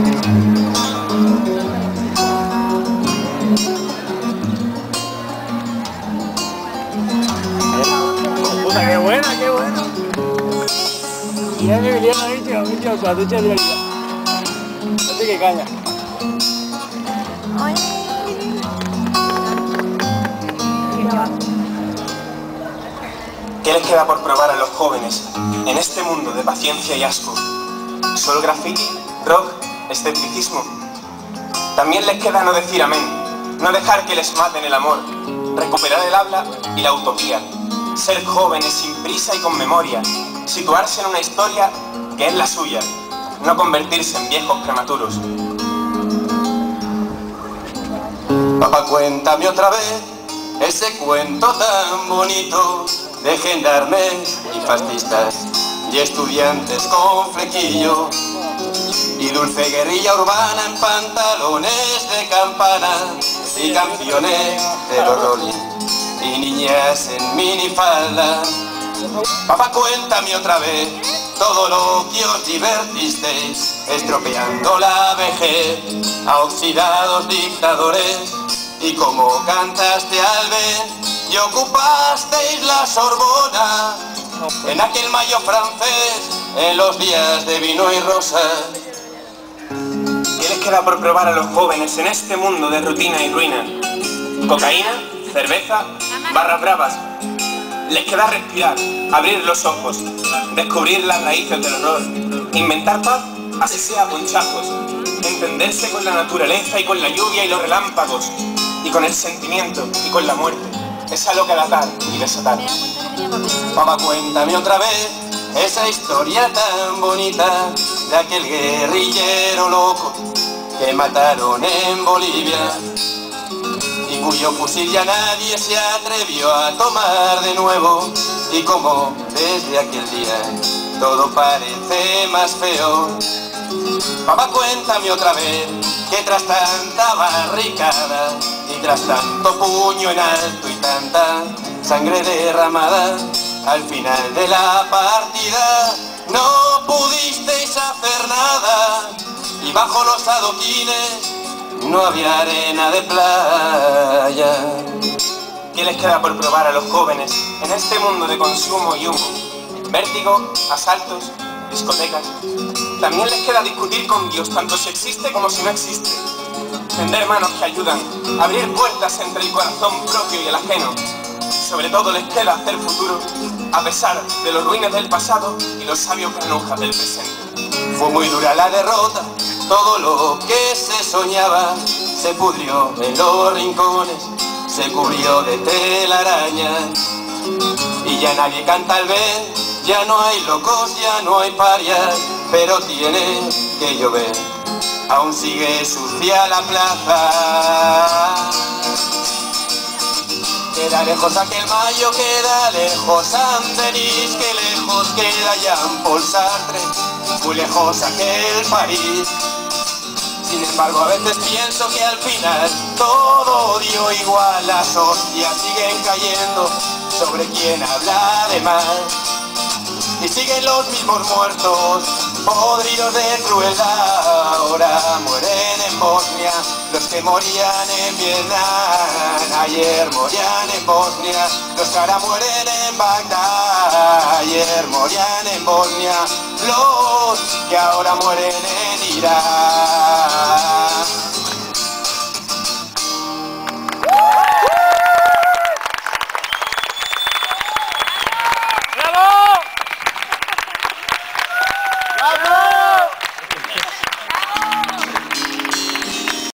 Puta, qué buena, qué buena. Y ya me vinieron ahí, tío, con la ducha de realidad. No sé qué caña. ¿Qué les queda por probar a los jóvenes en este mundo de paciencia y asco? ¿Solo graffiti, rock, escepticismo? También les queda no decir amén, no dejar que les maten el amor, recuperar el habla y la utopía, ser jóvenes sin prisa y con memoria, situarse en una historia que es la suya, no convertirse en viejos prematuros. Papá, cuéntame otra vez ese cuento tan bonito de gendarmes y fascistas y estudiantes con flequillo y dulce guerrilla urbana en pantalones de campana y canciones de los Rolling y niñas en minifalda. Papá, cuéntame otra vez todo lo que os divertisteis estropeando la vejez a oxidados dictadores y como cantaste al ver y ocupasteis la Sorbona en aquel mayo francés, en los días de vino y rosa. ¿Qué les queda por probar a los jóvenes en este mundo de rutina y ruina? Cocaína, cerveza, barras bravas. Les queda respirar, abrir los ojos, descubrir las raíces del horror, inventar paz, así sea con chajos, entenderse con la naturaleza y con la lluvia y los relámpagos, y con el sentimiento y con la muerte. Es algo que datar y desatar. Papá, cuéntame otra vez esa historia tan bonita de aquel guerrillero loco que mataron en Bolivia y cuyo fusil ya nadie se atrevió a tomar de nuevo, y como desde aquel día todo parece más feo. Papá, cuéntame otra vez que tras tanta barricada y tras tanto puño en alto y tanta sangre derramada, al final de la partida no pudisteis hacer nada y bajo los adoquines no había arena de playa. ¿Qué les queda por probar a los jóvenes en este mundo de consumo y humo? Vértigo, asaltos, discotecas. También les queda discutir con Dios, tanto si existe como si no existe. Tender manos que ayudan, abrir puertas entre el corazón propio y el ajeno. Sobre todo les queda hacer futuro, a pesar de los ruines del pasado y los sabios granujas del presente. Fue muy dura la derrota, todo lo que se soñaba se pudrió en los rincones, se cubrió de telarañas y ya nadie canta al ver, ya no hay locos, ya no hay parias, pero tiene que llover, aún sigue sucia la plaza. Queda lejos aquel mayo, queda lejos Saint-Denis, que lejos queda Jean-Paul Sartre, muy lejos aquel París. Sin embargo, a veces pienso que al final todo dio igual, las hostias siguen cayendo sobre quien habla de más. Y siguen los mismos muertos, podridos de crueldad. Ahora mueren en Bosnia los que morían en Vietnam. Ayer morían en Bosnia los que ahora mueren en Bagdad. Ayer morían en Bosnia los que ahora mueren en Irak. ¡Bravo!